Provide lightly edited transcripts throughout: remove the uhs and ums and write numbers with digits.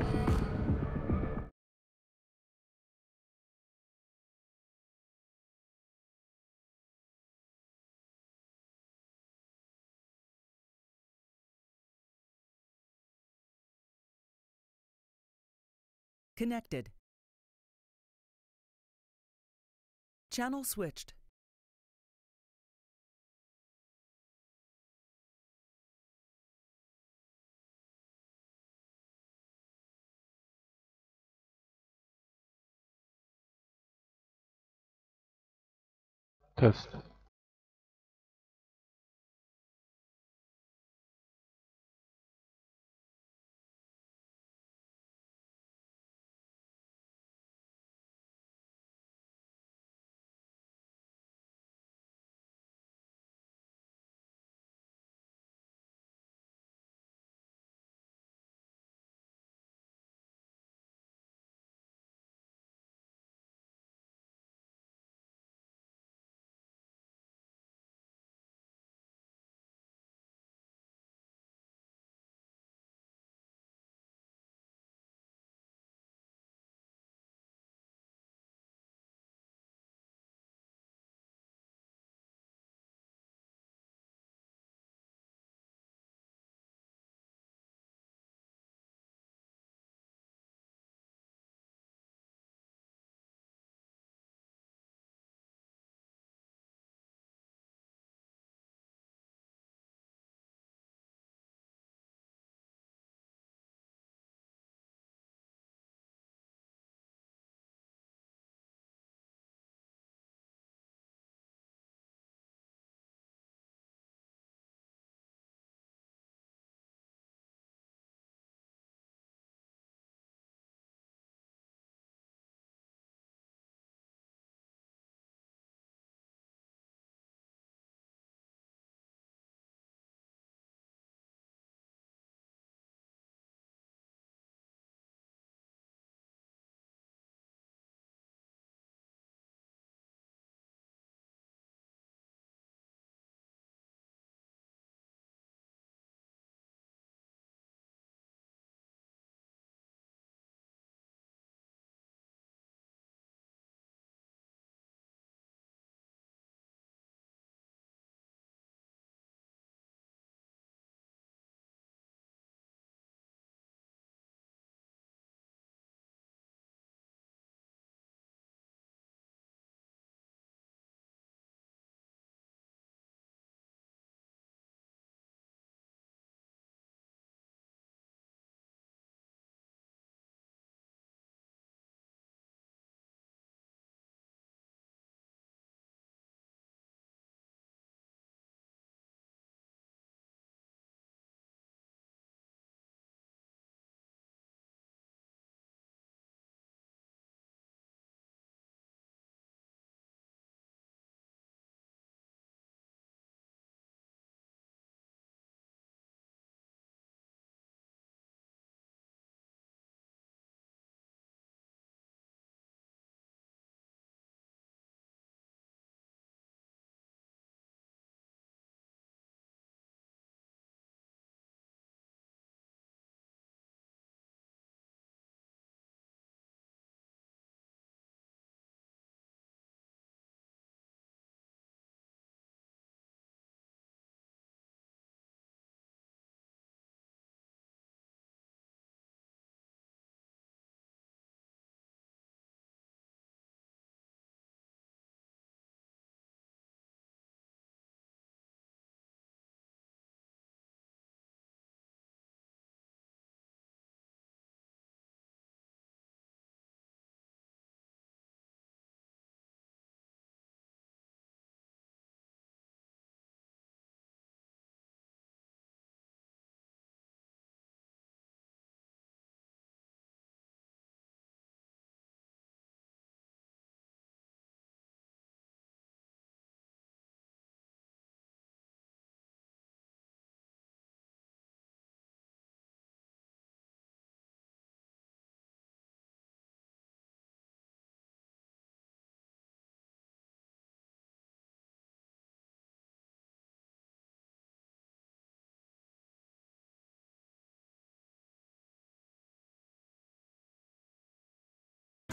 Connected. Channel switched. Test.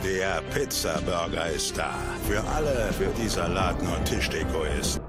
Der Pizza-Burger ist da. Für alle, für die Salaten und Tischdeko ist.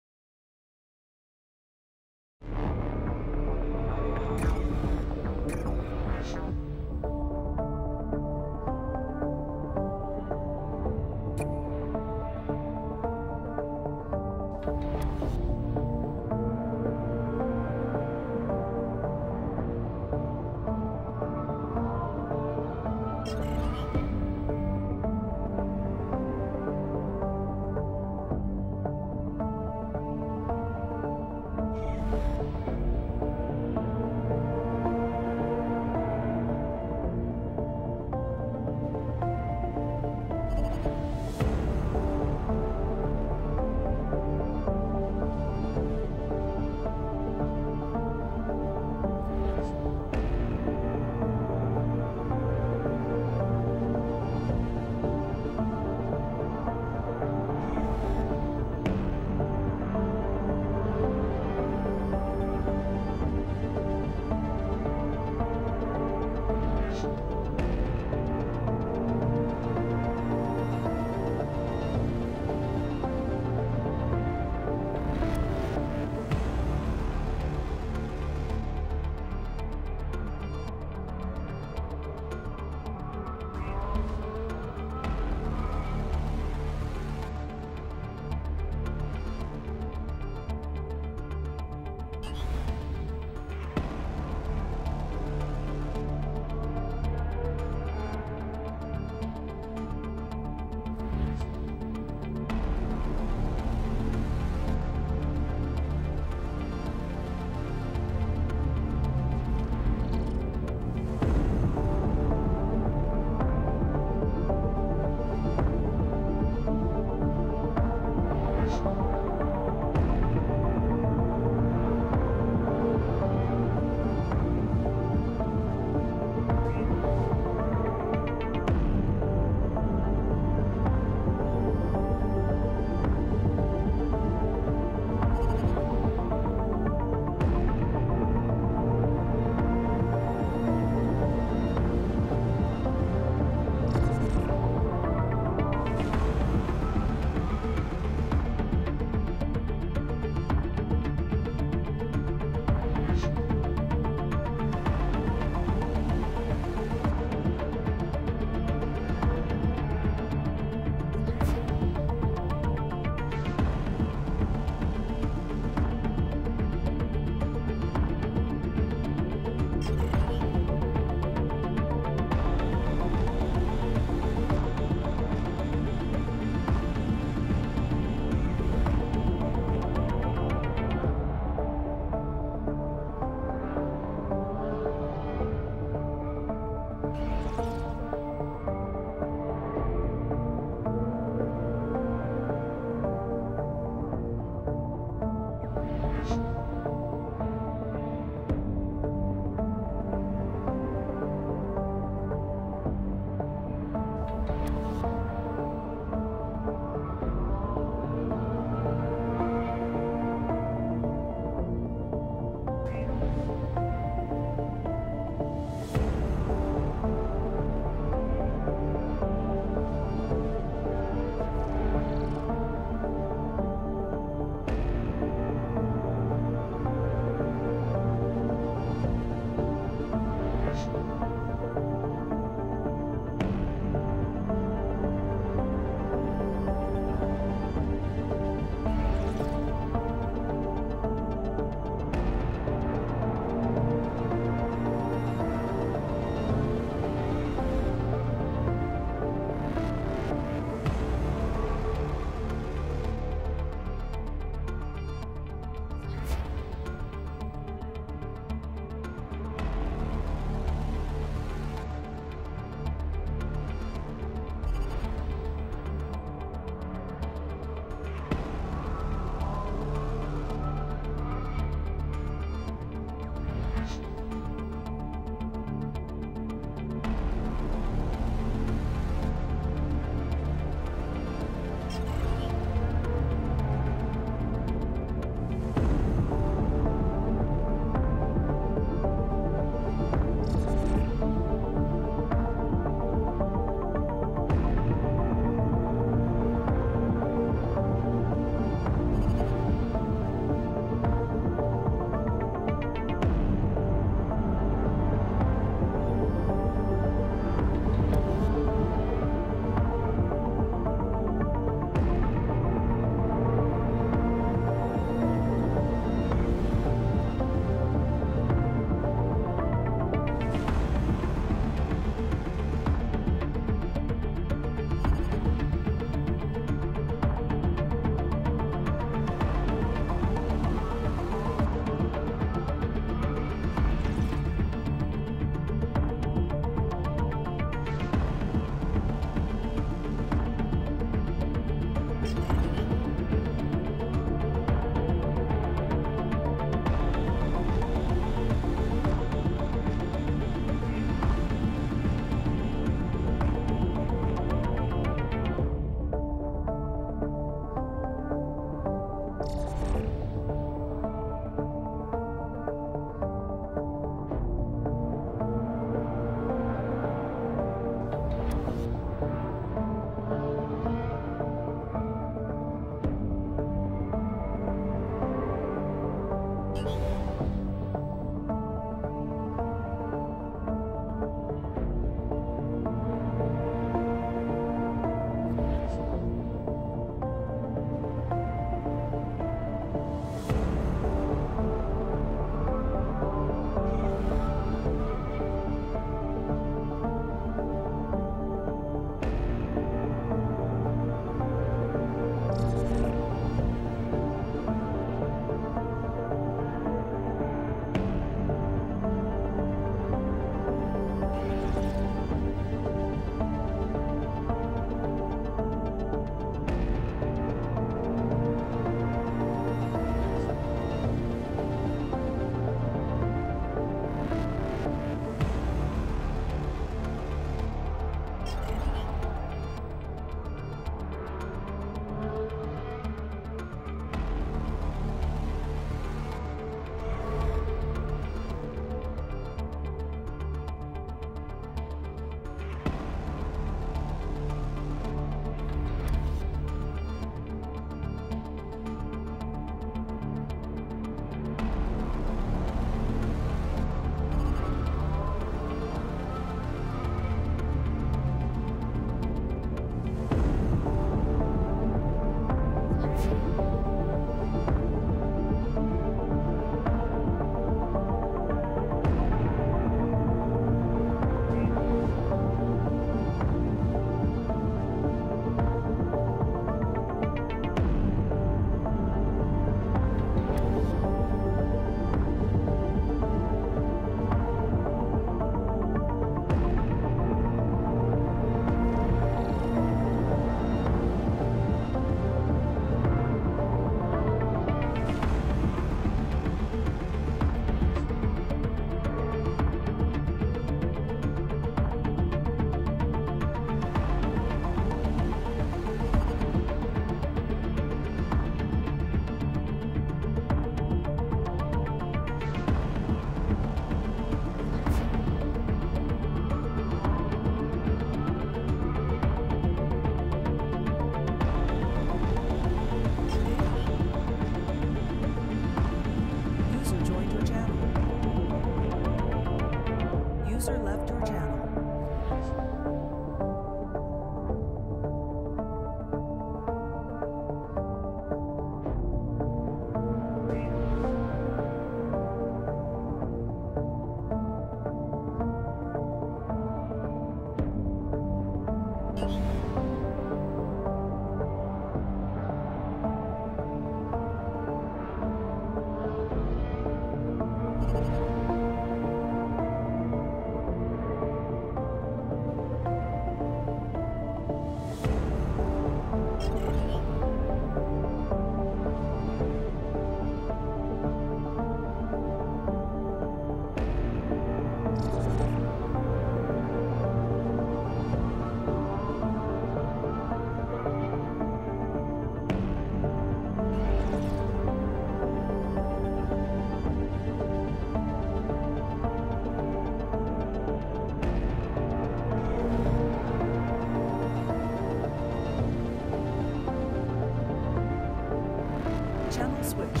Channel switched.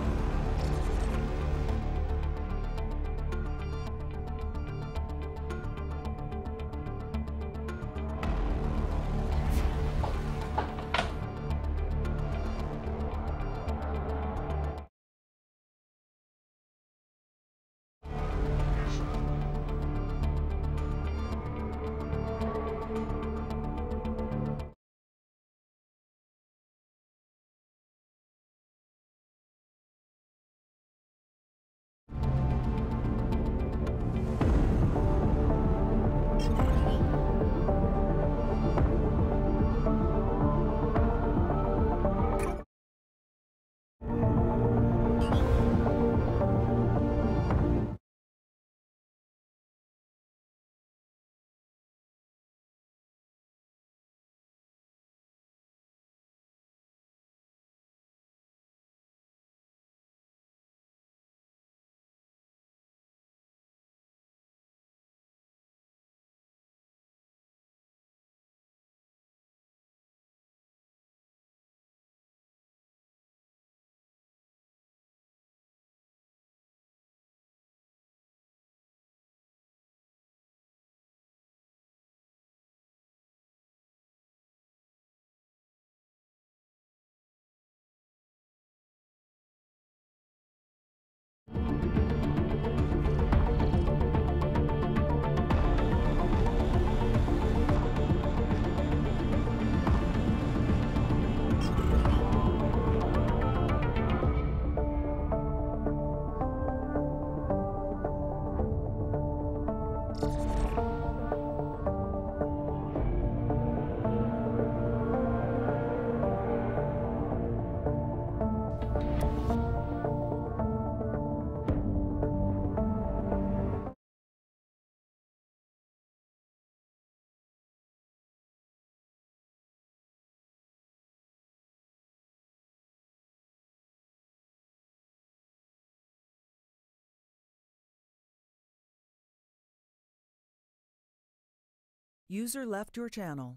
User left your channel.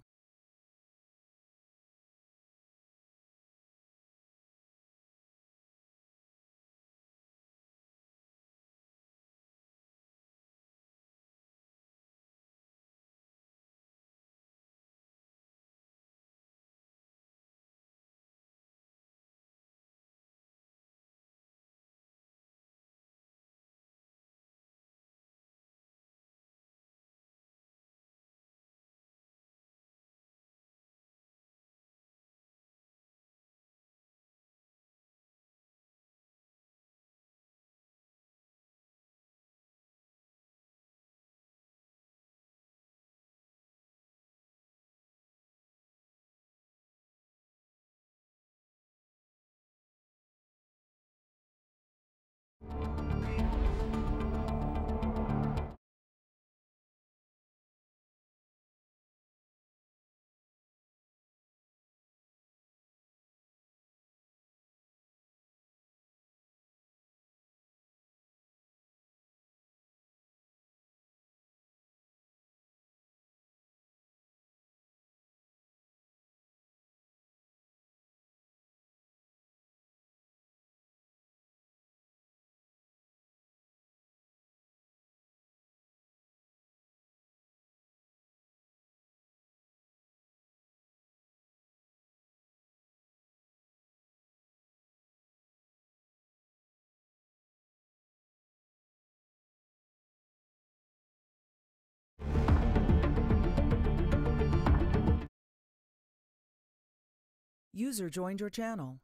User joined your channel.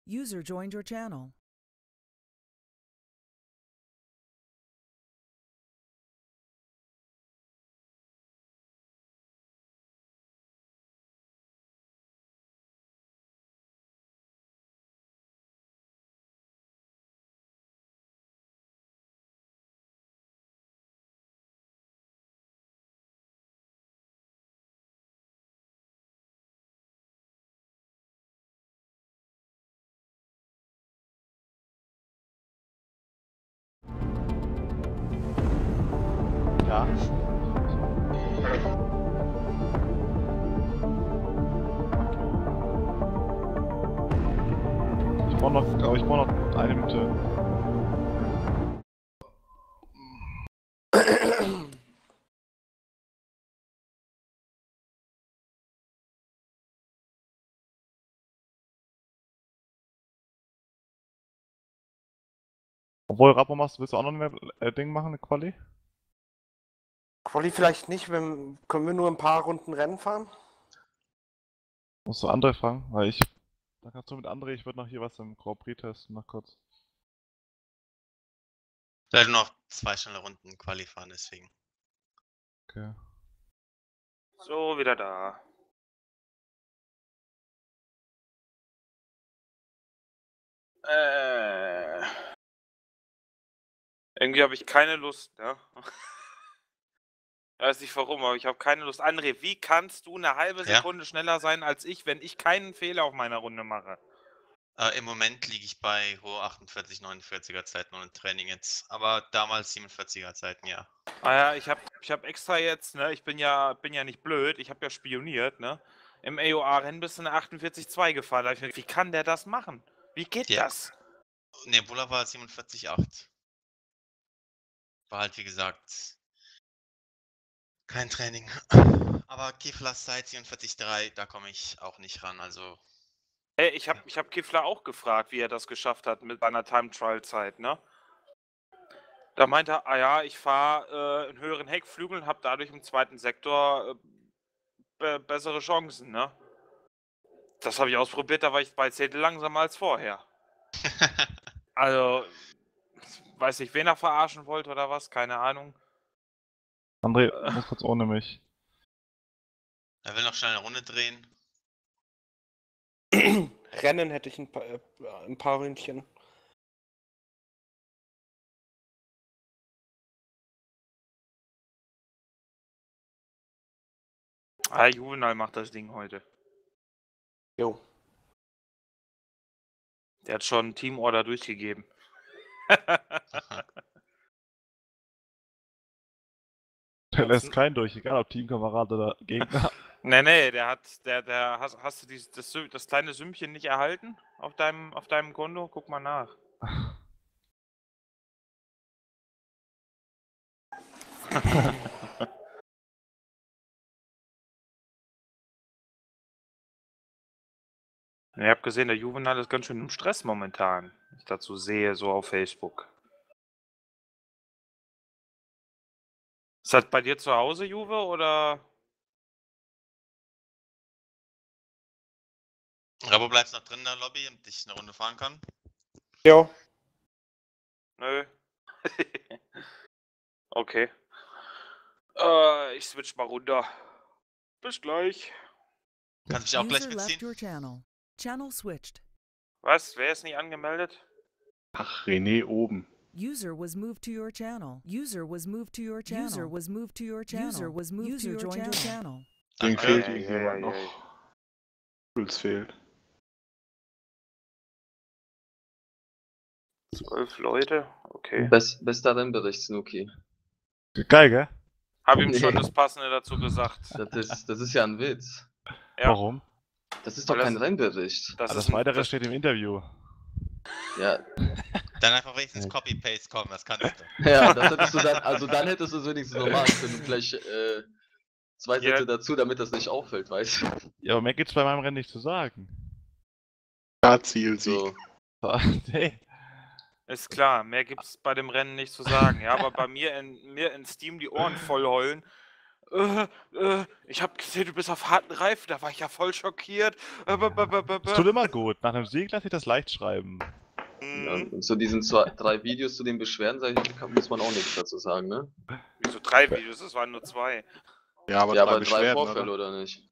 User joined your channel. Ja. Ich brauche noch eine Minute. Obwohl, Rappo, willst du auch noch ein Ding machen, eine Quali? Quali vielleicht nicht, können wir nur ein paar Runden Rennen fahren? Musst du André fragen, weil da kannst du mit André, ich würde noch hier was im Grand Prix testen, noch kurz. Ich werde noch 2 schnelle Runden Quali fahren, deswegen. Okay. So, wieder da. Irgendwie habe ich keine Lust, ne? Ich weiß nicht warum, aber ich habe keine Lust. André, wie kannst du eine halbe Sekunde schneller sein als ich, wenn ich keinen Fehler auf meiner Runde mache? Im Moment liege ich bei hohe 48, 49er Zeiten und im Training jetzt. Aber damals 47er Zeiten, ja. Ah ja, ich hab extra jetzt, ne? Ich bin ja nicht blöd, ich habe ja spioniert, ne? Im AOA-Rennen bist du eine 48,2 gefahren. Da hab ich mir gedacht, wie kann der das machen? Wie geht das? Nebula war 47,8. War halt, wie gesagt, kein Training. Aber Kiflas Zeit 47,3, da komme ich auch nicht ran, also... Hey, ich hab Kiffler auch gefragt, wie er das geschafft hat mit seiner Time-Trial-Zeit, ne? Da meinte er, ah ja, ich fahre einen höheren Heckflügel und habe dadurch im zweiten Sektor bessere Chancen, ne? Das habe ich ausprobiert, da war ich 2 Zehntel langsamer als vorher. Also, weiß nicht, wen er verarschen wollte oder was, keine Ahnung. André, muss kurz ohne mich. Er will noch schnell eine Runde drehen. Rennen hätte ich ein paar Ründchen. Ah, Juvenal macht das Ding heute. Jo. Der hat schon Teamorder durchgegeben. Der lässt keinen durch, egal ob Teamkamerad oder Gegner. Nee, hast du das kleine Sümmchen nicht erhalten auf deinem Konto? Guck mal nach. Ich habe gesehen, der Juvenal ist ganz schön im Stress momentan, wenn ich dazu sehe, so auf Facebook. Ist das bei dir zu Hause, Juve, oder? Rabo, bleibst noch drin in der Lobby, damit ich eine Runde fahren kann? Jo. Nö. Okay. Ich switch mal runter. Bis gleich. Kannst du mich auch gleich User left mitziehen? your channel. Channel switched. Was? Wer ist nicht angemeldet? Ach, René oben. User was moved to your channel. User was moved to your channel. User was moved to your channel. User was moved to your channel. Ding Danke. fehlt Ja, irgendjemand ja, noch. Puls fehlt. 12 Leute? Okay. Bester Rennbericht, Snooki. Geil, gell? Hab ihm Nee. schon das Passende dazu gesagt. Das ist ja ein Witz. Ja. Warum? Das ist doch Weil kein das- Rennbericht. Das Weitere steht im Interview. Ja, Dann einfach wenigstens Copy-Paste kommen, das kannst du. ja, das hättest du dann, also dann hättest du es wenigstens normal können. Gleich 2 Ja. Sätze dazu, damit das nicht auffällt, weißt du? Ja, aber mehr gibt's bei meinem Rennen nicht zu sagen. So. Nee. Ist klar, mehr gibt's bei dem Rennen nicht zu sagen. Ja, aber bei mir in Steam die Ohren voll heulen, Ich habe gesehen, du bist auf harten Reifen, da war ich ja voll schockiert. Es tut immer gut. Nach einem Sieg lasse ich das leicht schreiben. Ja, und zu diesen 3 Videos zu den Beschwerden, sag ich, muss man auch nichts dazu sagen, ne? Wieso 3 Videos? Es waren nur 2. Ja, aber Ja, 3 aber 3 Beschwerden, Vorfälle, oder? oder nicht?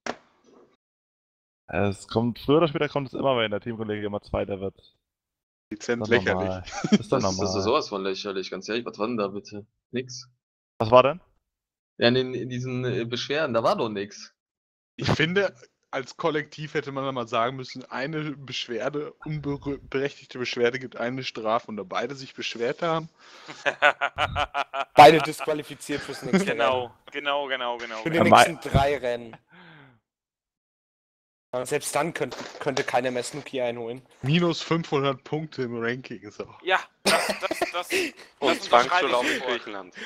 Es kommt, früher oder später kommt es immer, wenn der Teamkollege immer Zweiter wird. Dezent Ist doch lächerlich. normal. Ist doch Das ist normal. sowas von lächerlich, ganz ehrlich. Was war denn da bitte? Nix. Was war denn? Ja, in diesen Beschwerden, da war doch nix. Ich finde, als Kollektiv hätte man mal sagen müssen, eine Beschwerde, unberechtigte Beschwerde gibt eine Strafe und da beide sich beschwert haben. Beide disqualifiziert fürs nächste Rennen. Genau. Für die nächsten 3 Rennen. Aber selbst dann könnte keiner mehr Snooki einholen. Minus 500 Punkte im Ranking. So. Ja, das Und unterschreibe Zwangsurlaub ich in sofort. Griechenland.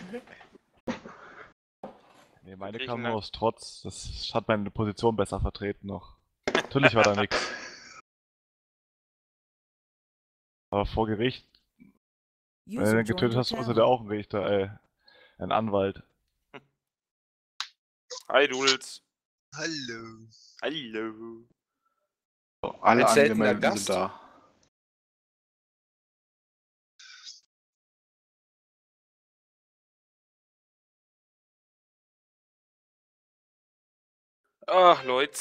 Nee, meine kam Griechenland. nur aus Trotz. Das hat meine Position besser vertreten noch. Natürlich war da nichts. Aber vor Gericht, wenn du User den joined getötet your hast, ist er channel. auch ein Richter, ein Anwalt. Hi, Dudels. Hallo. Hallo. So, alle Ein seltener Angemeldeten Gast. sind da. Ach, Leute.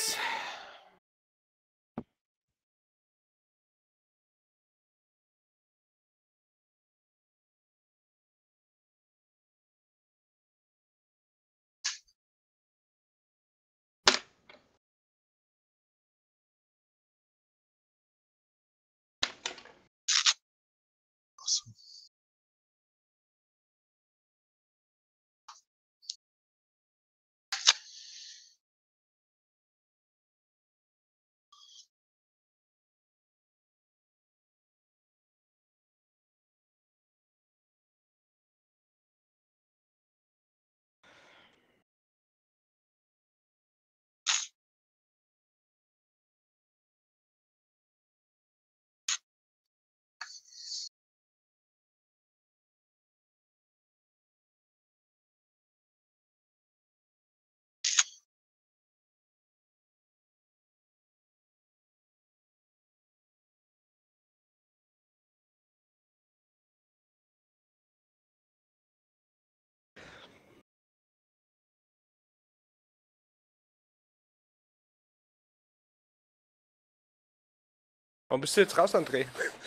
Warum bist du jetzt raus, André?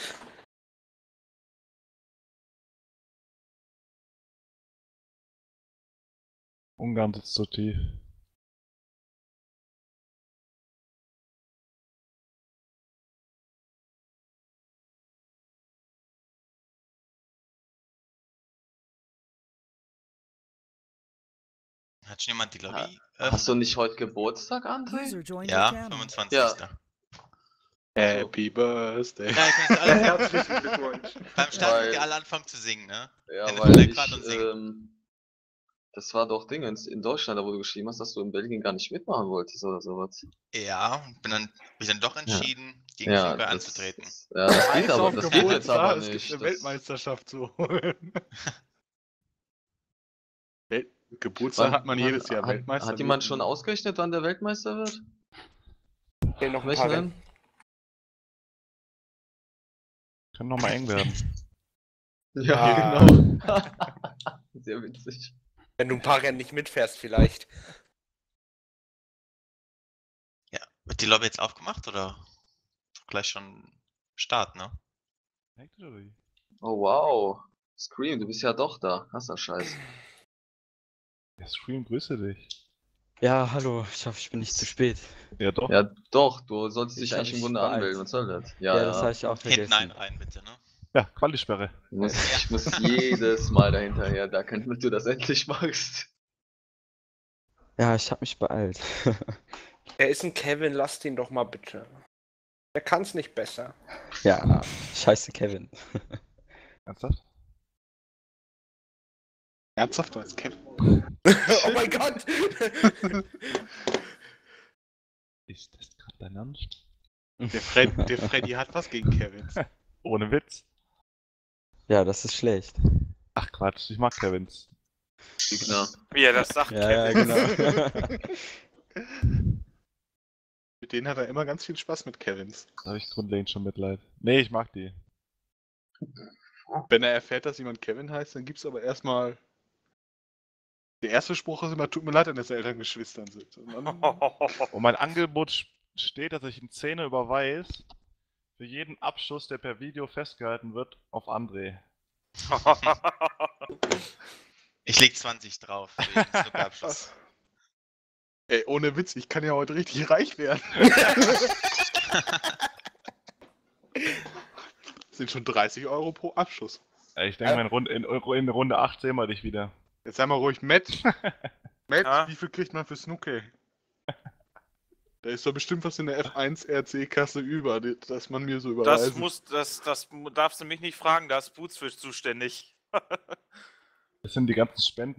Ungarn sitzt so tief. Hat schon jemand die Lobby? Hast du nicht heute Geburtstag, André? User joined Ja, your channel. 25. Ja. Happy Birthday. Ja, ihr könnt alle, Herzlichen Glückwunsch. beim Start Weil- könnt ihr alle anfangen zu singen, ne? Ja, Wenn du weil vielleicht ich, grad und singen. das war doch Dingens in Deutschland, da wo du geschrieben hast, dass du in Belgien gar nicht mitmachen wolltest oder sowas. Ja, und bin dann doch entschieden, gegen Ja, Flügel das, anzutreten. ja, das geht aber, auf das geht jetzt Geburtstag, aber es nicht. gibt eine Das- Weltmeisterschaft zu holen. Geburtstag hat man jedes Jahr Weltmeister. Hat jemand schon ausgerechnet, wann der Weltmeister wird? Fehlen noch ein Welchen paar denn? Rennen. Kann noch mal eng werden. Ja, genau. Sehr witzig. Wenn du ein paar Rennen nicht mitfährst, vielleicht. Ja, wird die Lobby jetzt aufgemacht oder gleich schon Start, ne? Oh wow. Scream, du bist ja doch da. Hast du Scheiß. Der Stream, grüße dich. Ja, hallo, ich hoffe, ich bin nicht zu spät. Ja doch. Ja, doch, du solltest dich Ich hab eigentlich im mich Grunde beeilt. anmelden. Was soll das? Ja, das habe ich auch Hinten vergessen. rein, bitte, ne? Ja, Quali-Sperre. Ich muss jedes Mal dahinterher, damit du das endlich machst. Ja, ich habe mich beeilt. Er ist ein Kevin, lasst ihn doch mal bitte. Er kann's nicht besser. Ja, scheiße Kevin. Ernsthaft? Ernsthaft als Kevin? Oh mein Gott! Ist das gerade dein Ernst? Der Freddy hat was gegen Kevins. Ohne Witz. Ja, das ist schlecht. Ach Quatsch, ich mag Kevins. Lügner. Wie er das sagt, Ja, Kevin. genau. Mit denen hat er immer ganz viel Spaß mit Kevins. Da habe ich grundlegend schon Mitleid. Nee, ich mag die. Wenn er erfährt, dass jemand Kevin heißt, dann gibt's aber erstmal. Der erste Spruch ist immer, tut mir leid, wenn das Eltern Geschwistern sind. Und dann, Und mein Angebot steht, dass ich in 10 überweise für jeden Abschuss, der per Video festgehalten wird, auf André. Ich leg 20 drauf für jeden Snookerabschluss. ey, ohne Witz, ich kann ja heute richtig reich werden. Das sind schon 30 Euro pro Abschuss. Ich denke mal, in Runde 8 sehen wir dich wieder. Jetzt sei mal ruhig, Matt. Matt, Ja? wie viel kriegt man für Snooker? Da ist doch bestimmt was in der F1 RC-Kasse über, dass man mir so überweisen. Das darfst du mich nicht fragen, da ist Boots für zuständig. Das sind die ganzen Spenden.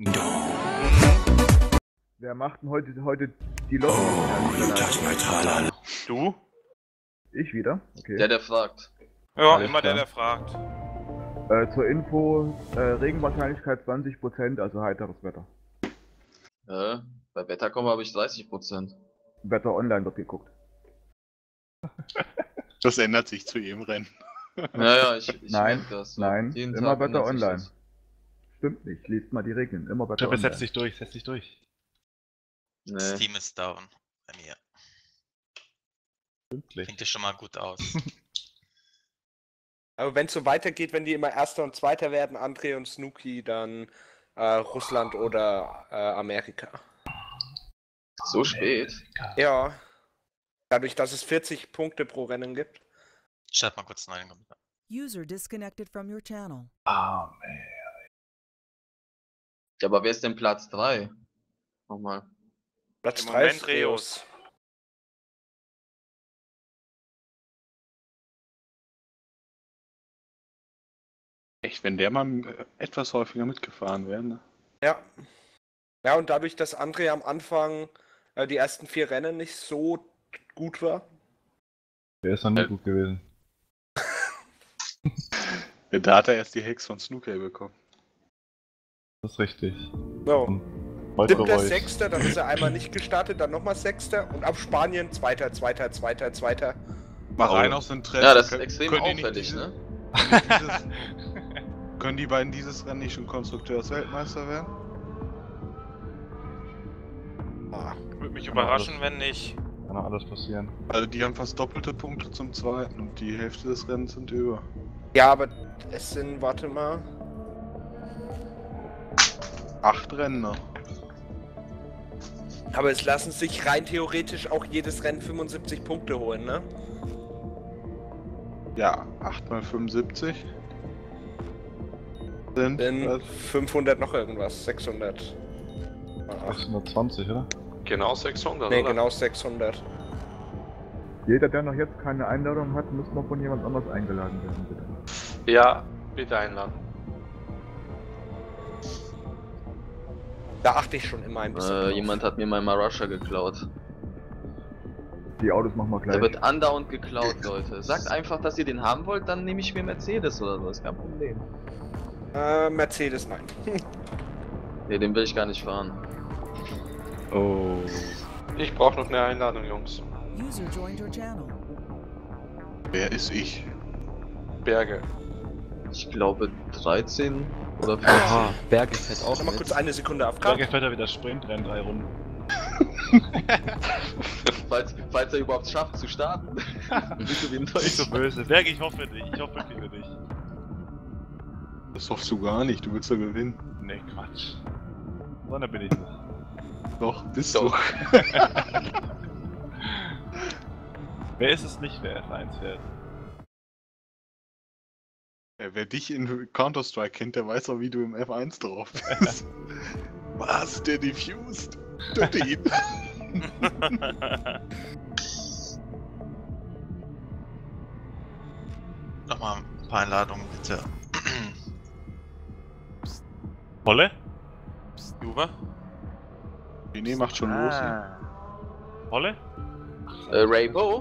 Wer macht denn heute die Lotto? Du? Ich wieder? Okay. Der fragt. Ja, Alles immer klar. der fragt. Zur Info, Regenwahrscheinlichkeit 20%, also heiteres Wetter. Bei Wettercom habe ich 30%. Wetter online wird geguckt. Das ändert sich zu jedem Rennen. Ja, ich Nein, merke das. nein, Jeden immer Tag Wetter ändert sich online. das. Stimmt nicht, liest mal die Regeln, immer Wetter Treppe, online. setz dich durch, setz dich durch. Das Nee. Team ist down bei mir. Pünktlich. Klingt ja schon mal gut aus. Aber wenn es so weitergeht, wenn die immer Erster und Zweiter werden, André und Snooki, dann Russland oder Amerika. So spät? Ja. Dadurch, dass es 40 Punkte pro Rennen gibt. Schalt mal kurz einen neuen Computer. User disconnected from your channel. Ah, man. Ja, aber wer ist denn Platz 3? Nochmal. Platz Im 3 Moment ist Reus. Echt, wenn der mal etwas häufiger mitgefahren wäre, ne? Ja. Ja, und dadurch, dass André am Anfang die ersten 4 Rennen nicht so gut war. Der ist noch nie gut gewesen. Da hat er erst die Hex von Snooker bekommen. Das ist richtig. Ja. Und heute 7., bereue ich. 6., dann ist er einmal nicht gestartet, dann nochmal 6. und ab Spanien 2., 2., 2., 2. Mal rein aus dem Trend. Ja, das ist extrem auffällig, ne? Können die beiden dieses Rennen nicht schon Konstrukteursweltmeister werden? Würde mich überraschen, wenn nicht. Kann auch alles passieren. Also die haben fast doppelte Punkte zum zweiten und die Hälfte des Rennens sind über. Ja, aber es sind, warte mal. 8 Rennen noch. Aber es lassen sich rein theoretisch auch jedes Rennen 75 Punkte holen, ne? Ja, 8 mal 75 sind Dann 500 noch irgendwas, 600. 620, oder? Genau 600, Nee, oder? genau 600. Jeder, der noch jetzt keine Einladung hat, muss noch von jemand anders eingeladen werden, bitte. Ja, bitte einladen. Da achte ich schon immer ein bisschen drauf. Jemand hat mir mein Marussia geklaut. Die Autos machen wir gleich. Der wird andauernd geklaut, Leute. Sagt einfach, dass ihr den haben wollt, dann nehme ich mir Mercedes oder so, ist kein Problem. Mercedes, nein. Ne, den will ich gar nicht fahren. Oh. Ich brauche noch eine Einladung, Jungs. User joined your channel. Wer ist ich? Berge. Ich glaube 13 oder 14. Aha, Berge fährt auch Mal mit. kurz eine Sekunde Da abgab. gefällt er wieder Sprintrennen 3 Runden. falls er überhaupt schafft zu starten. Bitte wie Nicht so böse. Berg, ich hoffe dich. Ich hoffe wirklich für dich. Das hoffst du gar nicht, du willst ja gewinnen. Nee, Quatsch. So, da bin ich nicht. Doch, bist Doch. du. Wer ist es nicht, wer F1 fährt? Ja, wer dich in Counter-Strike kennt, der weiß auch, wie du im F1 drauf bist. Was? Der diffused? Töte ihn. Nochmal ein paar Einladungen, bitte. Holle? Juve? Nee, macht schon los. Holle? Raybo?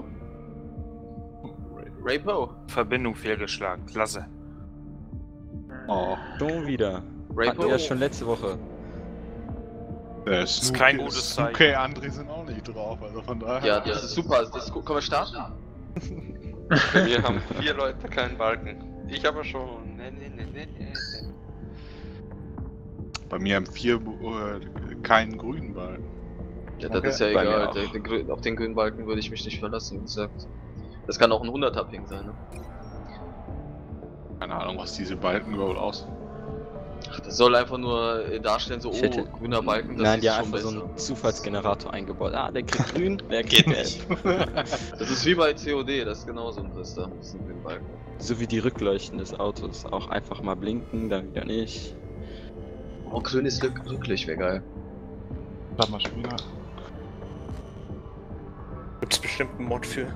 Raybo? Verbindung fehlgeschlagen. Klasse. Oh. Schon wieder. Hatten Raybo? wir ja schon letzte Woche. Das ist kein gutes Zeichen. Okay, André sind auch nicht drauf, also von daher. Ja, das ist super. Das ist gut. Können wir starten? Wir haben 4 Leute keinen Balken. Ich aber schon. Nee. Bei mir haben 4 keinen grünen Balken. Ja, das ist ja Bei mir egal. Auf den grünen Balken würde ich mich nicht verlassen, wie gesagt. Das kann auch ein 100er-Ping sein, ne? Keine Ahnung, was diese Balken überhaupt aus. Ach, das soll einfach nur darstellen, so, Ich hätte- grüner Balken, das Nein, ist die schon haben einfach so besser. einen Zufallsgenerator eingebaut. Ah, der kriegt grün, der Geht kriegt nicht. gelb. Das ist wie bei COD, das ist genauso ein Riss da, das ist ein grüner Balken. So wie die Rückleuchten des Autos. Auch einfach mal blinken, dann wieder nicht. Oh, grünes Rücklicht wäre geil. Warte mal, Spieler. Gibt's bestimmt einen Mod für.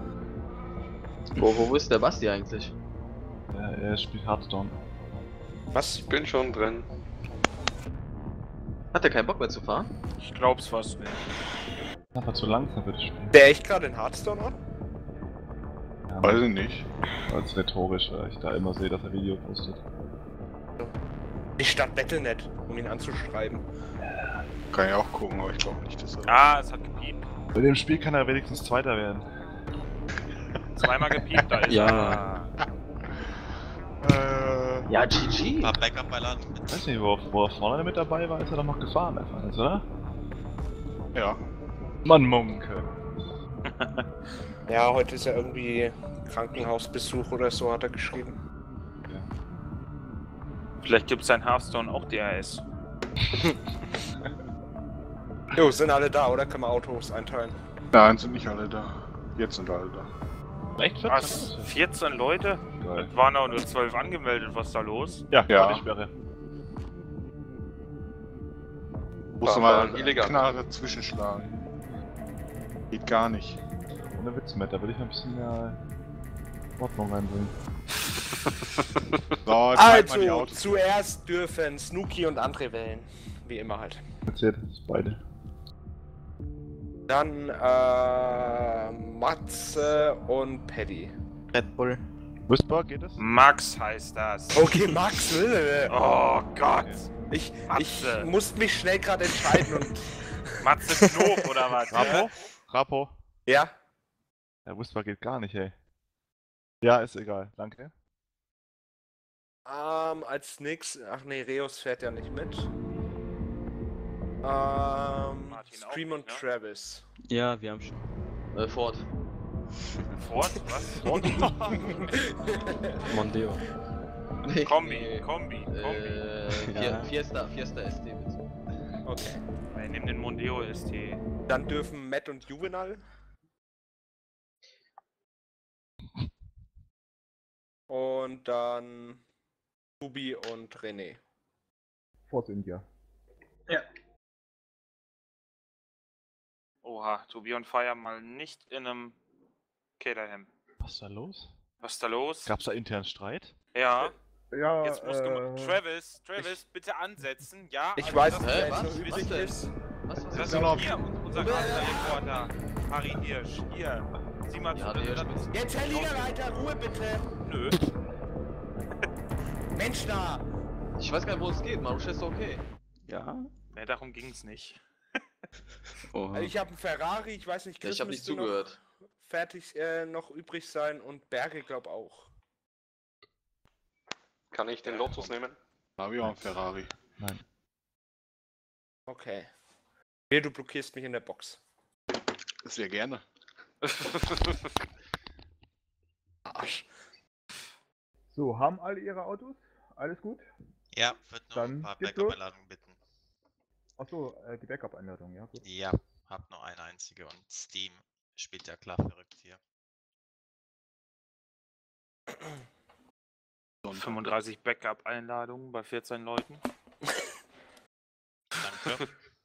Wo ist der Basti eigentlich? Ja, er spielt Hearthstone. Was? Ich bin schon drin. Hat er keinen Bock mehr zu fahren? Ich glaub's fast nicht. Aber zu langsam für das Spiel. Der echt gerade in Hearthstone an? Ja, Weiß ich nicht. als rhetorisch, weil ich da immer sehe, dass er Video postet. Die Stadt Battlenet, um ihn anzuschreiben. Kann ich auch gucken, aber ich glaube nicht, dass er. Ah, es hat gepiept. Bei dem Spiel kann er wenigstens Zweiter werden. Zweimal gepiept, da ist Ja. Ja, GG! Ein paar Backup-Beiladen mit. Ich weiß nicht, wo er vorne mit dabei war, ist er doch noch gefahren, einfach, oder? Ja. Mann, Munke. Ja, heute ist ja irgendwie Krankenhausbesuch oder so, hat er geschrieben. Vielleicht gibt's ein Hearthstone auch DRS. Jo, sind alle da, oder? Können wir Autos einteilen? Nein, sind nicht alle da. Jetzt sind alle da. Echt 14? Was? 14 Leute? Geil. Es waren auch nur 12 angemeldet, was ist da los? Ja, Ja. war die Sperre. Musst du War mal illegal. Knarre dazwischen schlagen. Geht gar nicht. Ohne Witz, Matt, da will ich noch ein bisschen mehr Ordnung reinbringen. So, jetzt halt mal die Also, Autos. zuerst dürfen Snooki und André wählen. Wie immer halt. Erzählt beide. Dann, Matze und Paddy. Red Bull. Whisper, geht es? Max heißt das. Okay, Max will. Oh Gott. Ich Matze. musste mich schnell gerade entscheiden und. Matze Knob oder was? Rapo? Rapo? Ja? Ja, Whisper geht gar nicht, ey. Ja, ist egal, danke. Als nächstes. Ach nee, Reus fährt ja nicht mit. Martin auch Stream nicht, und ne? Travis. Ja, wir haben schon. Ford. Ford? Was? Ford? Mondeo. Nee, Kombi. Ja. Fiesta ST bitte. Okay. Ich nehm den Mondeo ST. Dann dürfen Matt und Juvenal. Und dann Tubi und René. Force India. Oha, Tobi und Fire mal nicht in einem Caterham. Was ist da los? Was ist da los? Gab's da internen Streit? Ja, Ja, jetzt muss Travis, bitte ansetzen, ja? Ich also weiß das- nicht, wer was? jetzt noch Was übrig denn? ist. Was Das ist ist das? noch- hier, unser Reporter, Harry Hirsch, hier. Sieh mal Ja, zu, der dass Hirsch. das- Jetzt Herr Liederleiter, Ruhe bitte! Nö. Mensch da! Ich weiß gar nicht, wo es geht. Marusch ist okay. Ja. Ne, darum ging's nicht. Oha. Ich habe einen Ferrari, ich weiß nicht, Chris Ich habe nicht müsste noch zugehört. fertig noch übrig sein und Berge glaub auch. Kann ich den Lotus nehmen? Habe ich auch einen Ferrari. Nein. Okay. Nee, du blockierst mich in der Box. Sehr gerne. Arsch. So, haben alle ihre Autos? Alles gut? Ja, wird nur Dann ein paar geht's los. Backup-Einladungen bitten. Achso, die Backup-Einladung, ja gut. Ja, hab nur eine einzige und Steam spielt ja klar verrückt hier. 35 Backup-Einladungen bei 14 Leuten. Danke.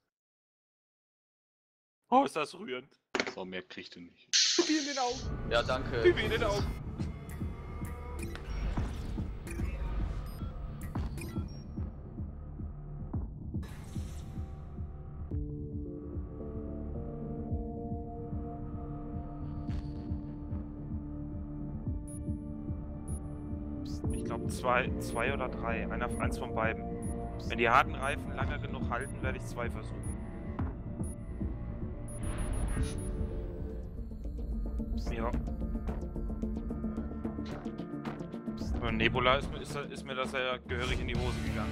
Oh, ist das rührend. So, mehr kriegt ihr nicht. Pipi in den Augen! Ja, danke. Pipi in den Augen. Ich glaube zwei oder drei. Eins von beiden. Wenn die harten Reifen lange genug halten, werde ich 2 versuchen. Ja. Bei Nebula ist mir das ja gehörig in die Hose gegangen.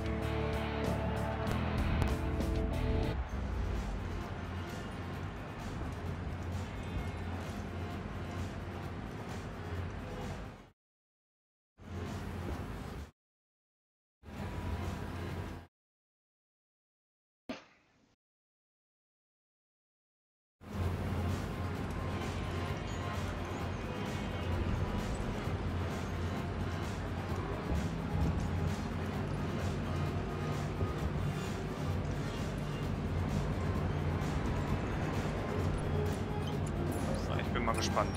Ich bin mal gespannt.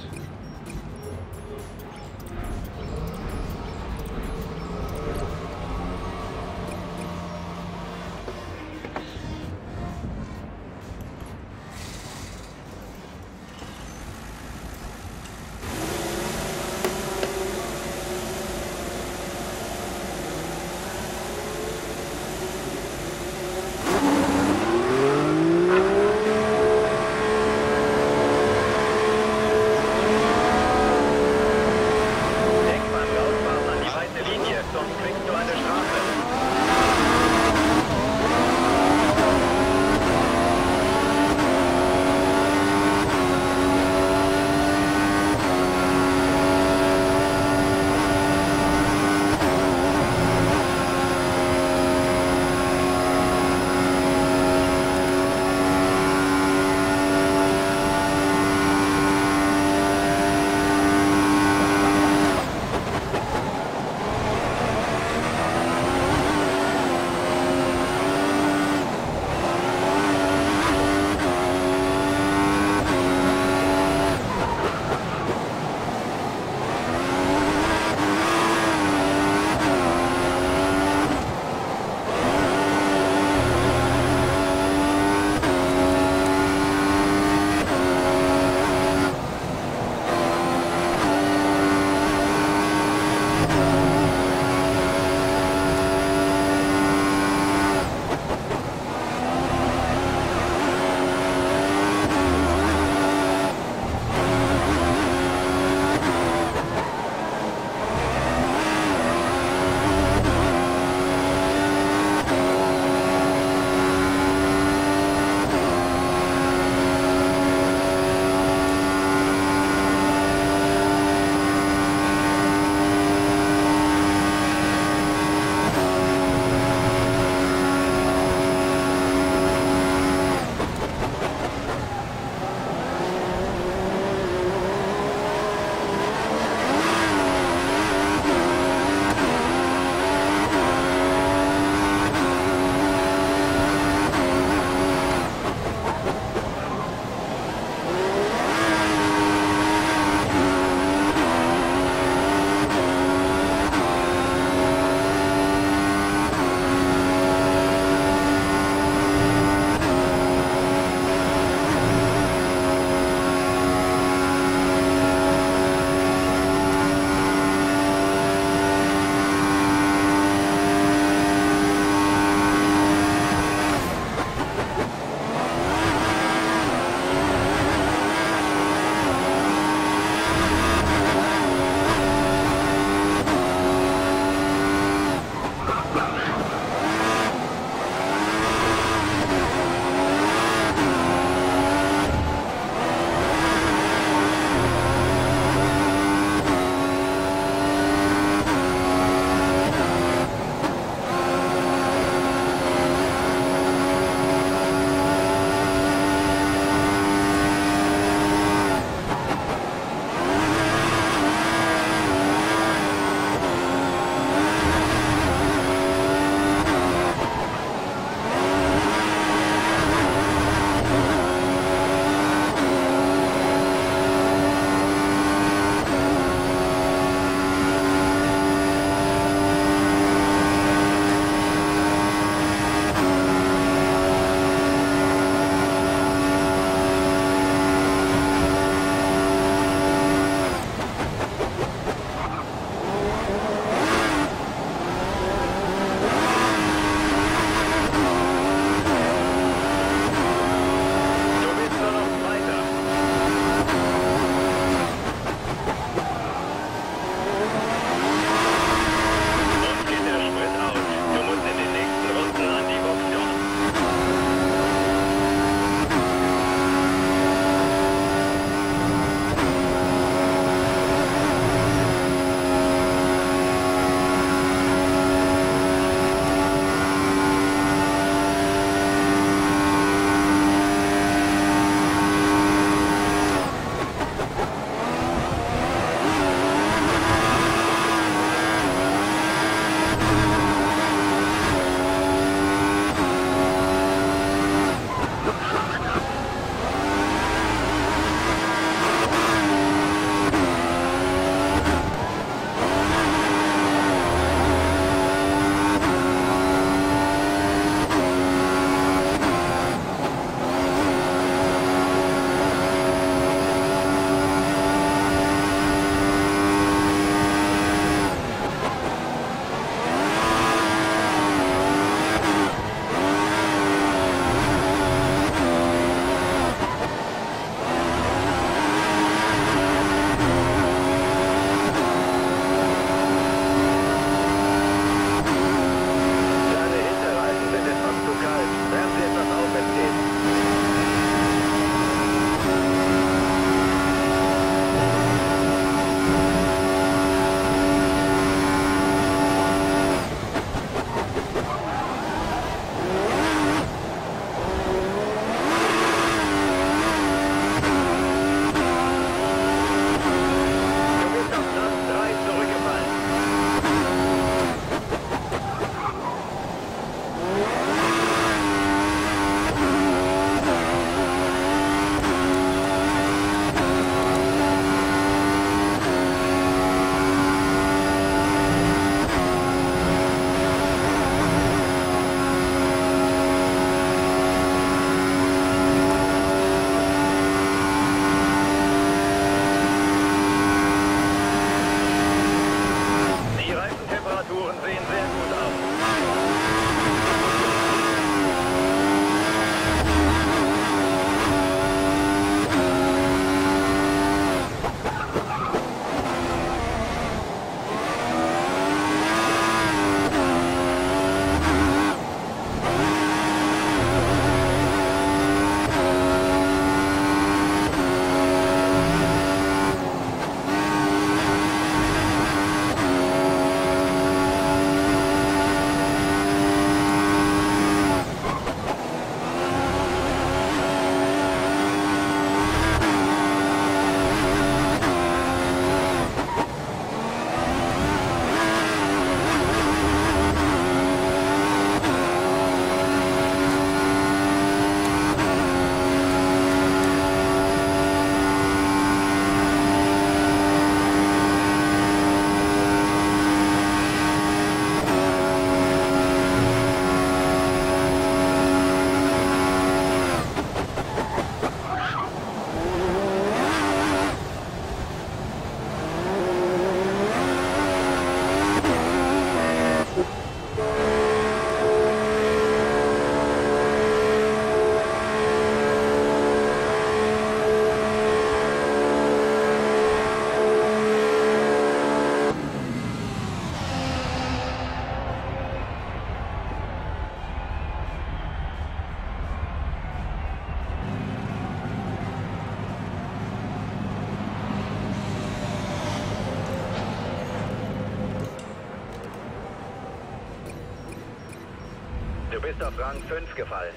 Du bist auf Rang 5 gefallen.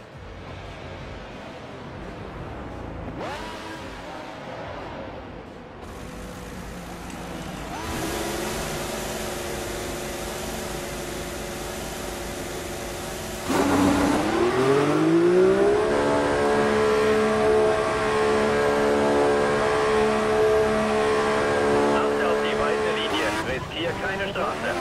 Achte auf die weiße Linie. Riskier keine Strafe.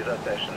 dieser Session.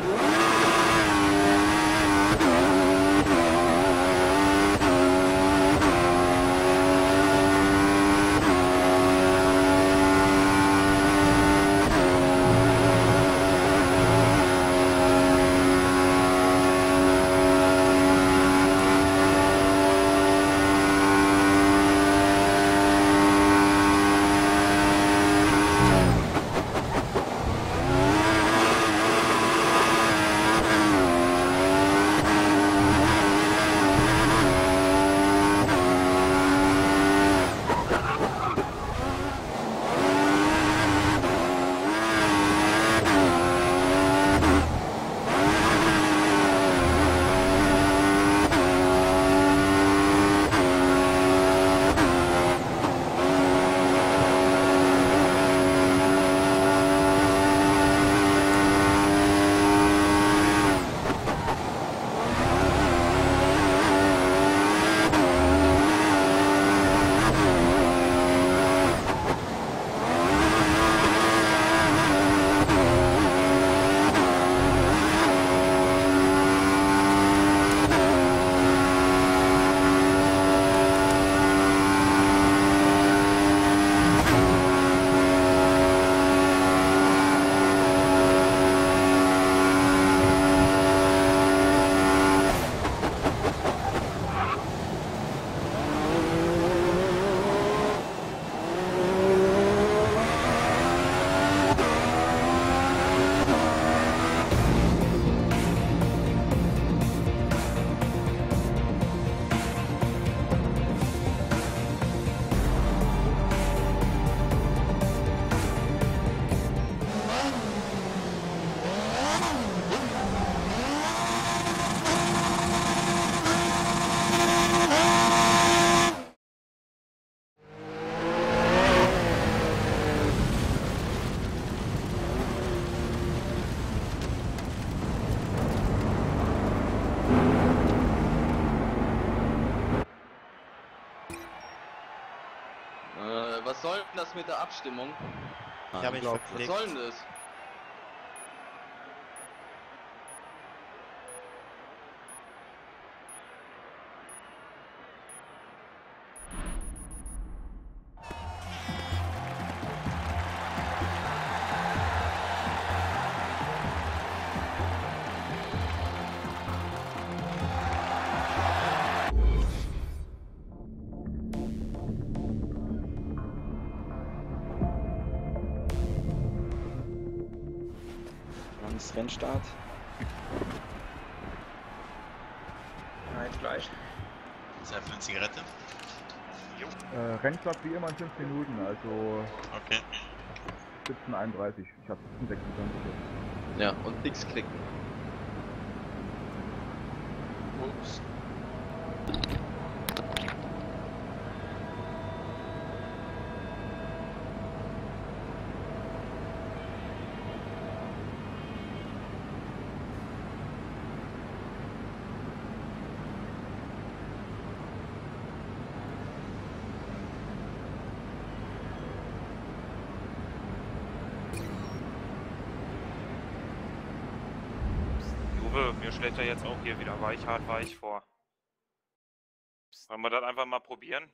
Was soll denn das mit der Abstimmung? Ich habe mich Was verklickt. soll denn das? Wann ist Rennstart? Nein, gleich. Zeit für eine Zigarette? Jo. Rennstart wie immer in 5 Minuten, also Okay. 17:31. Ich habe 17:26. Ja, und nix klicken. Ups. Juve, mir schlägt er jetzt auch hier wieder weich, hart, weich vor. Wollen wir das einfach mal probieren?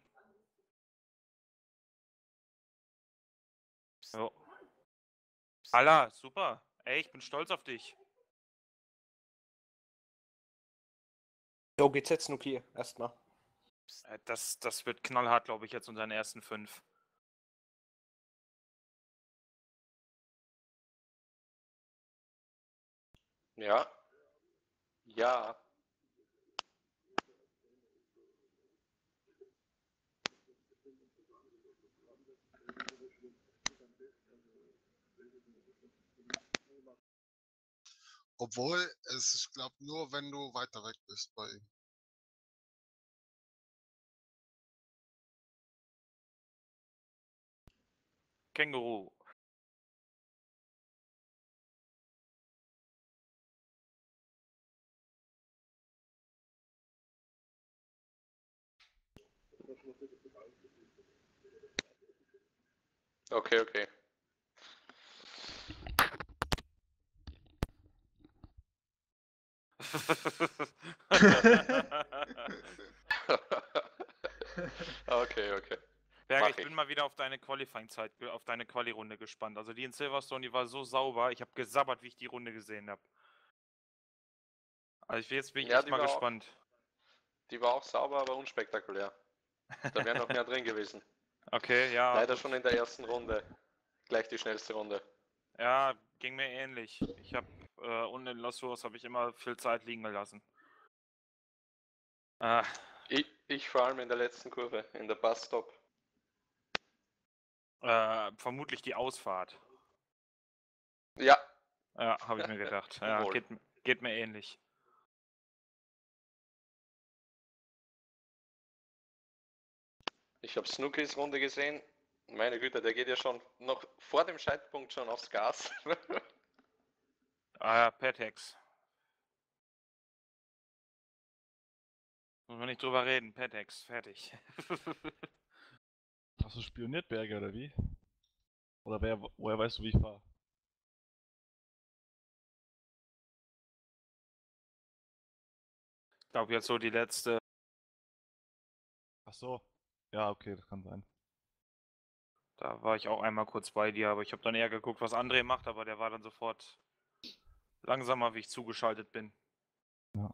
So. Allah, super. Ey, ich bin stolz auf dich. So geht's jetzt, Nuki, erstmal. Das wird knallhart, glaube ich, jetzt unseren ersten 5. Ja. Ja. Obwohl, es ist, glaube nur, wenn du weiter weg bist bei ihm. Känguru. Okay, okay. Okay. Berger, ich bin mal wieder auf deine Qualifying-Zeit, auf deine Quali-Runde gespannt. Also die in Silverstone, die war so sauber. Ich habe gesabbert, wie ich die Runde gesehen habe. Also jetzt bin ich echt mal gespannt. Die war auch sauber, aber unspektakulär. Da wäre noch mehr drin gewesen. Okay, ja. Leider schon in der ersten Runde. Gleich die schnellste Runde. Ja, ging mir ähnlich. Ich habe unten in Los Suos habe ich immer viel Zeit liegen gelassen. Ich vor allem in der letzten Kurve, in der Busstop. Vermutlich die Ausfahrt. Ja. Ja, habe ich mir gedacht. Ja, geht mir ähnlich. Ich habe Snookys Runde gesehen. Meine Güte, der geht ja schon noch vor dem Scheitpunkt schon aufs Gas. Ja, Petex. Muss man nicht drüber reden, Petex, fertig. Hast du spioniert, Berger, oder wie? Oder woher weißt du, wie ich fahre? Ich glaube jetzt so die letzte. Ach so. Ja, okay, das kann sein. Da war ich auch einmal kurz bei dir, aber ich habe dann eher geguckt, was André macht, aber der war dann sofort langsamer, wie ich zugeschaltet bin. Ja.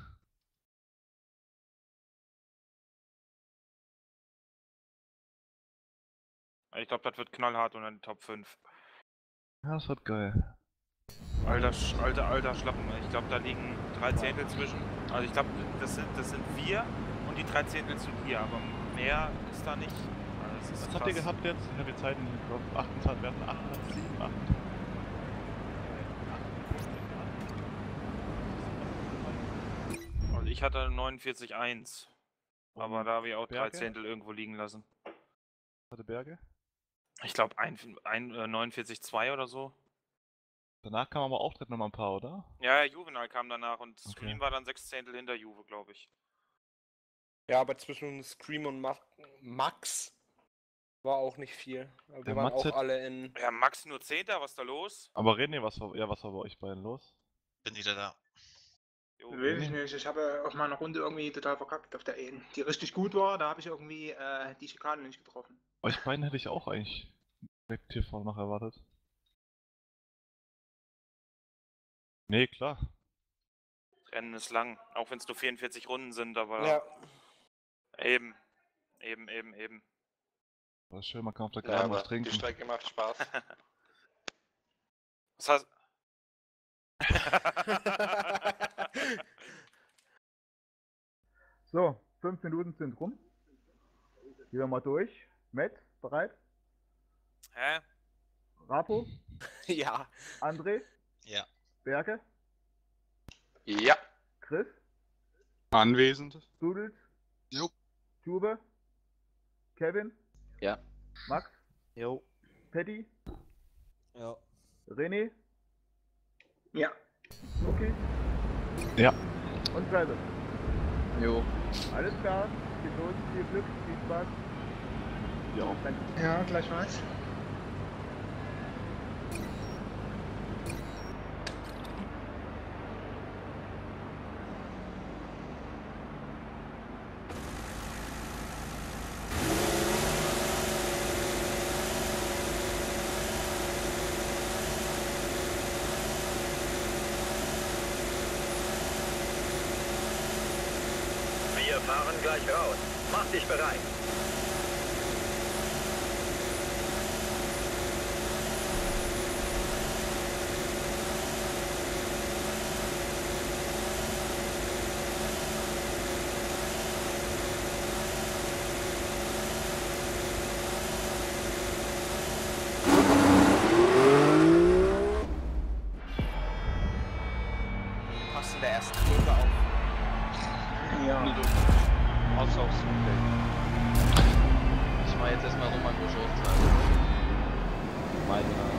Ich glaube, das wird knallhart und dann Top 5. Ja, das wird geil. Alter Schlappen. Ich glaube, da liegen 3 Zehntel zwischen. Also ich glaube, das sind wir und die 3 Zehntel zu dir, aber mehr ist da nicht. Also Was habt ihr gehabt jetzt? Ich habe die Zeiten nicht im Kopf. 28, wir hatten 807, 8. Und ich hatte 49,1. Aber da habe ich auch 3 Zehntel irgendwo liegen lassen. Hatte Berge? Ich glaube 49,2 oder so. Danach kam aber auch direkt nochmal ein paar, oder? Ja, Juvenal kam danach und Scream war dann 6 Zehntel hinter Juve, glaube ich. Ja, aber zwischen Scream und Max war auch nicht viel. Wir Der waren Max auch alle in... Ja, Max nur 10. Was ist da los? Aber René, was war bei euch beiden los? Bin wieder da. Weiß ich nicht, ich habe auf meiner Runde irgendwie total verkackt auf der einen, die richtig gut war, da habe ich irgendwie die Schikane nicht getroffen. Euch beiden hätte ich auch eigentlich direkt TV noch erwartet. Nee, klar. Rennen ist lang, auch wenn es nur 44 Runden sind, aber Ja. Eben. Das ist schön, man kann auf der Ja, Geraden was aber trinken. die Strecke macht Spaß. Was heißt... So, 5 Minuten sind rum. Gehen wir mal durch. Matt, bereit? Hä? Rapo? Ja. André? Ja. Berge? Ja. Chris? Anwesend. Dudels? Jo. Tube? Kevin? Ja. Max? Jo. Paddy? Ja. René? Ja. Snooki? Ja. Und Travis? Jo. Alles klar, geht los, viel Glück, viel Spaß. Ja. Danke. Ja, gleichfalls. Wir fahren gleich raus. Mach dich bereit. Passt in der ersten Kurve auf. Ja. Außer aufs Ich mach jetzt erstmal Roman Gojot. Meine.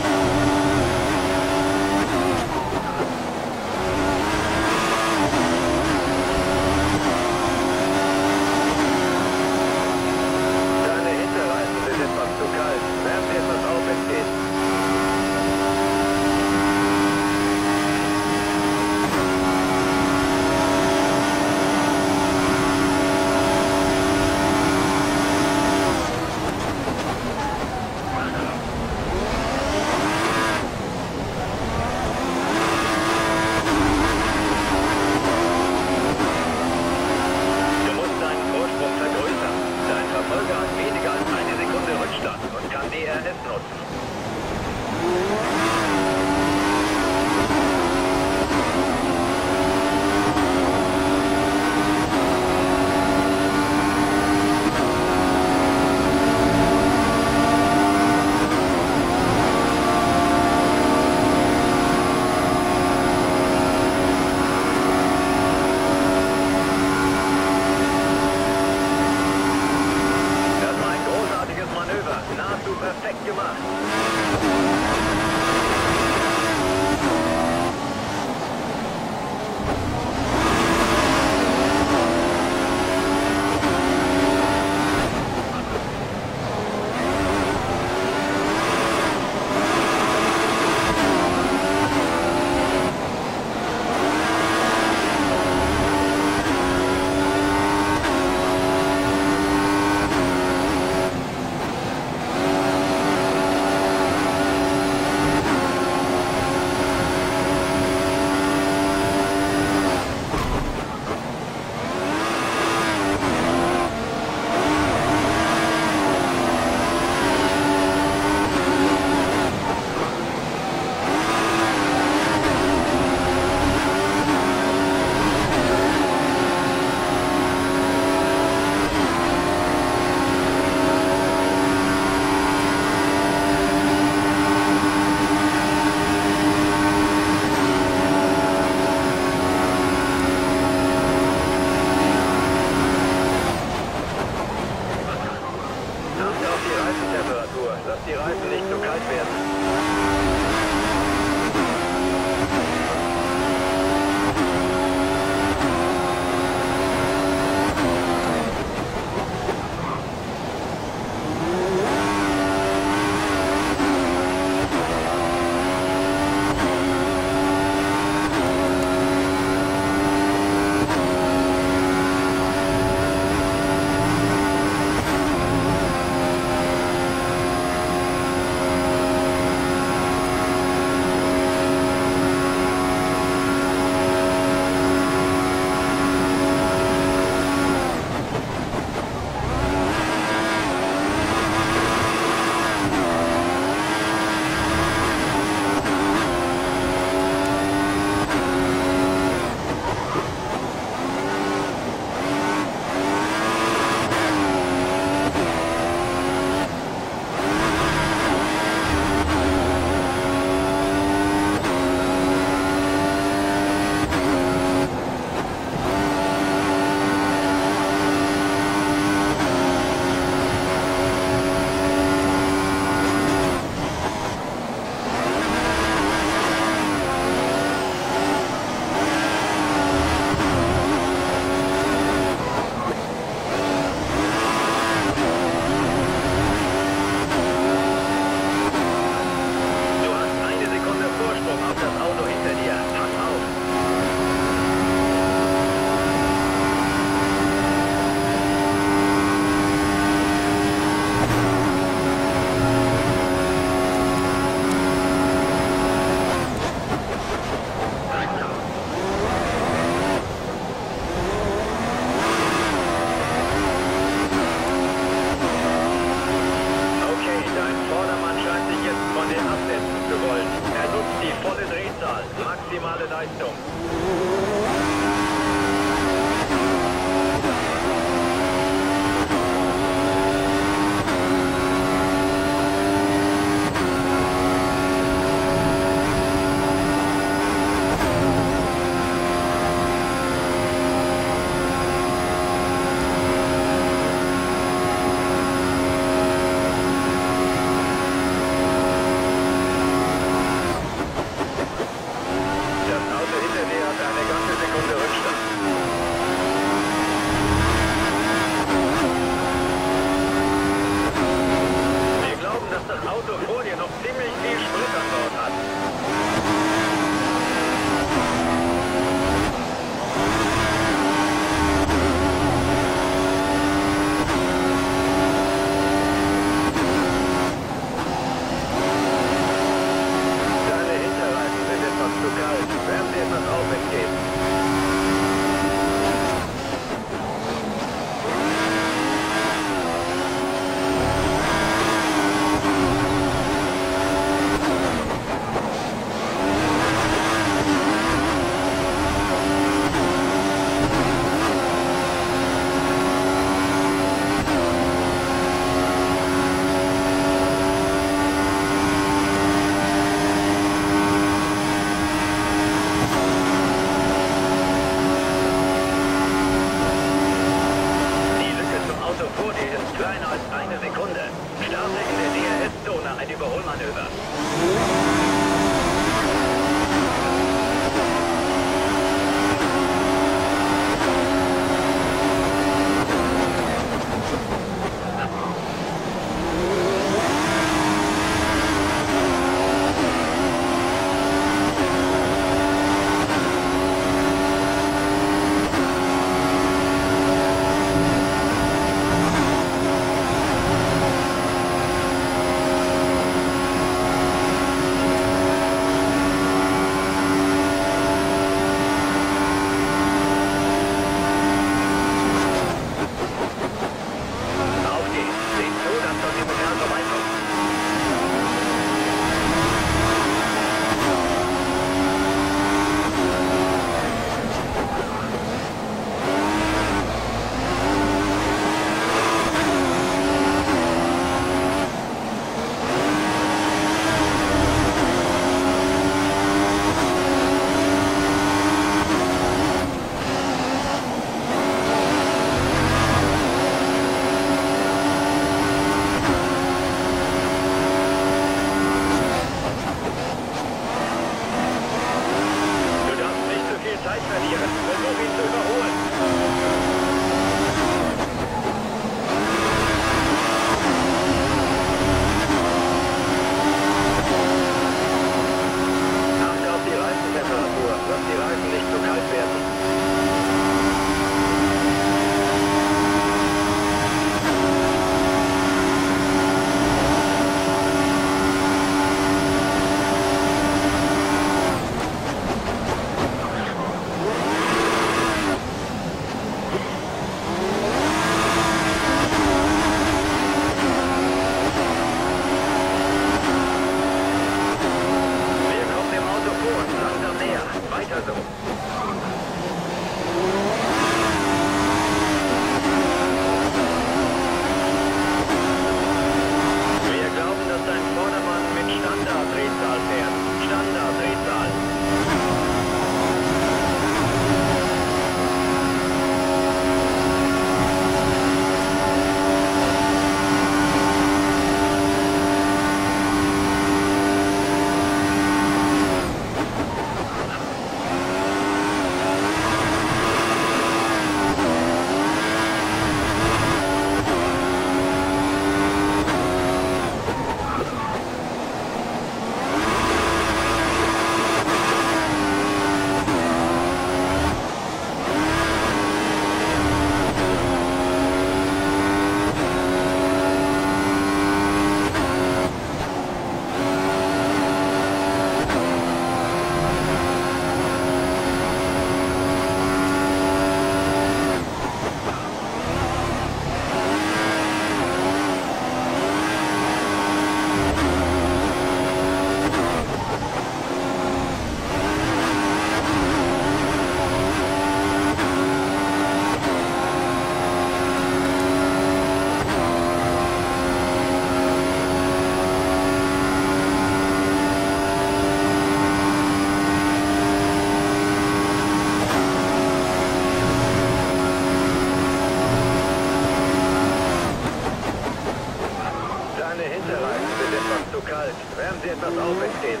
anstreben.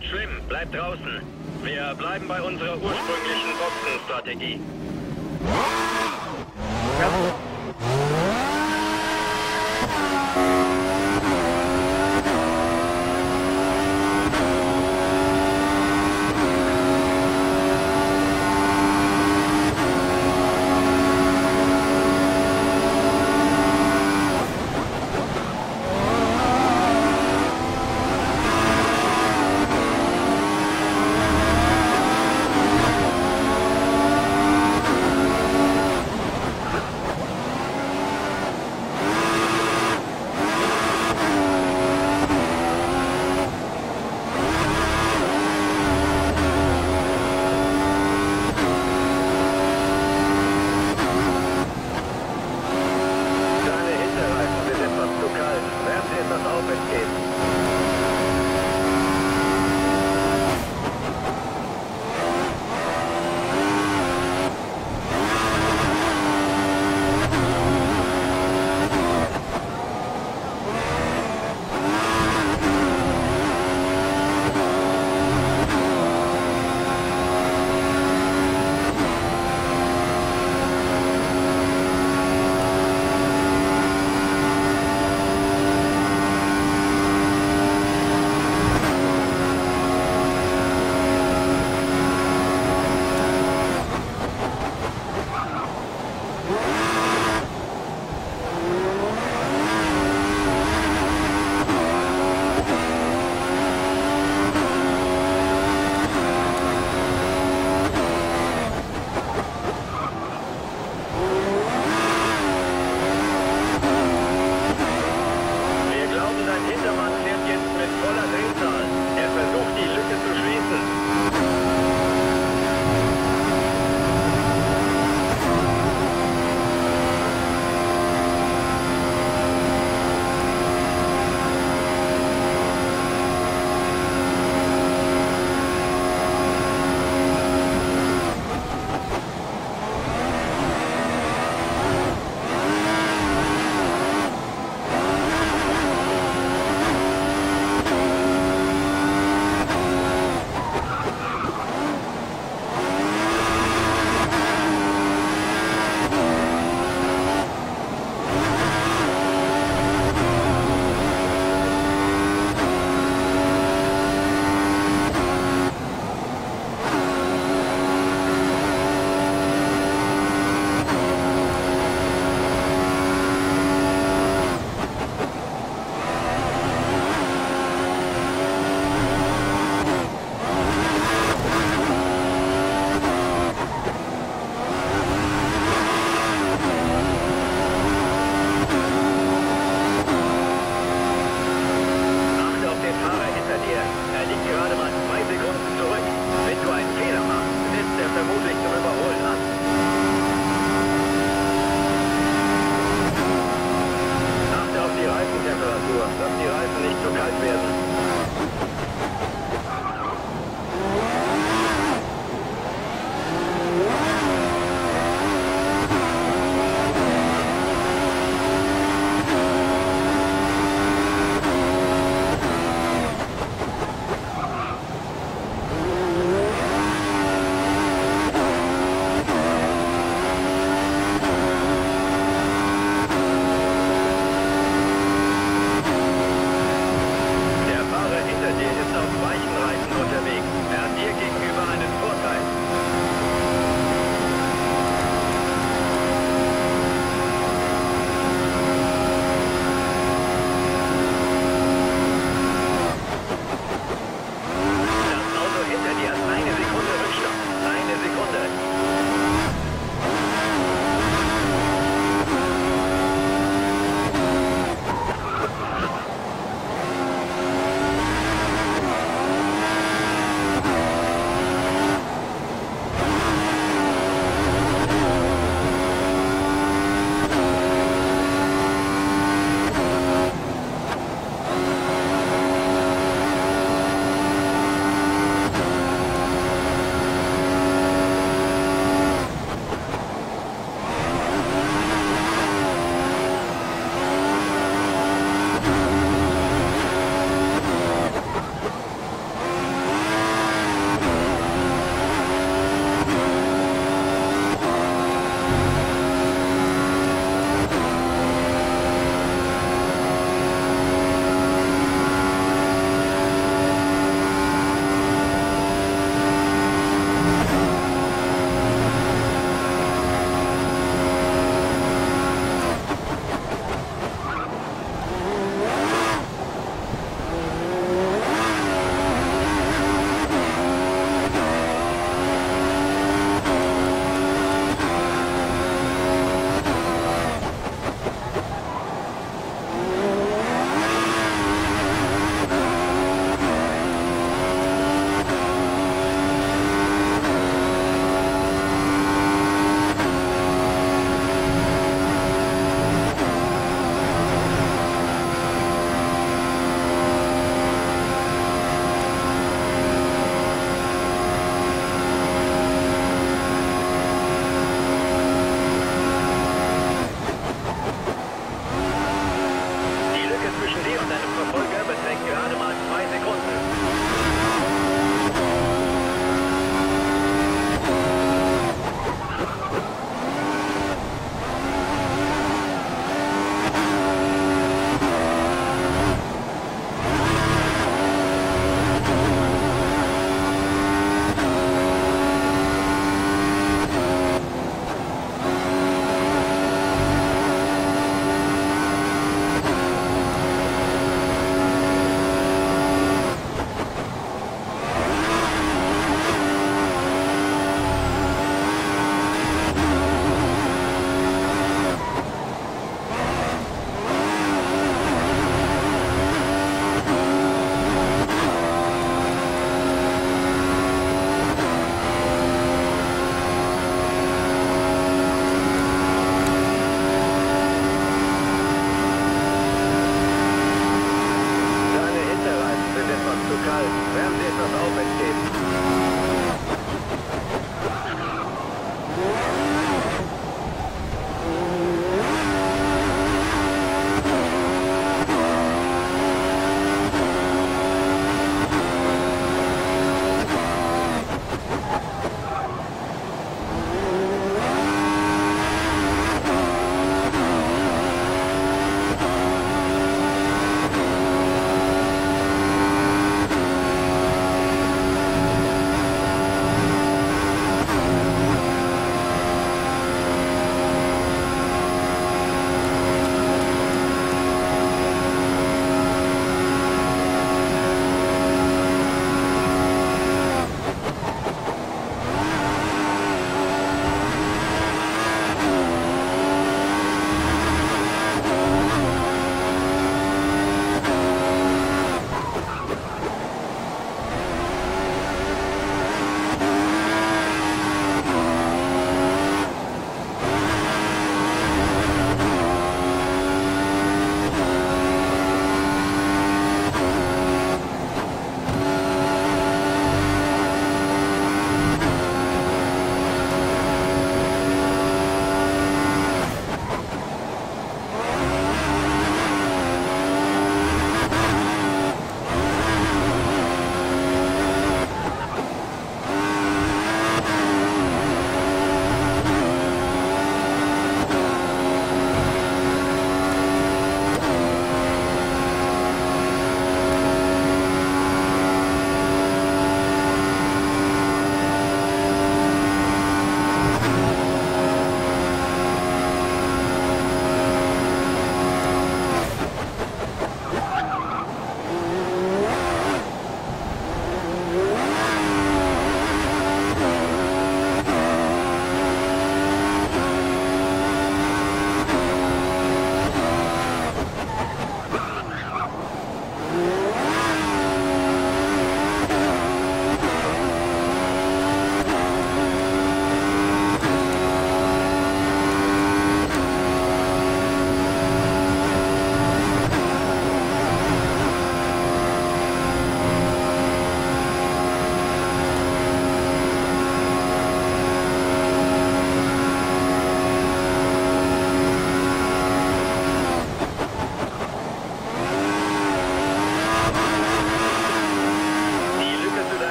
Schlimm, bleib draußen. Wir bleiben bei unserer ursprünglichen Boxenstrategie. Ja.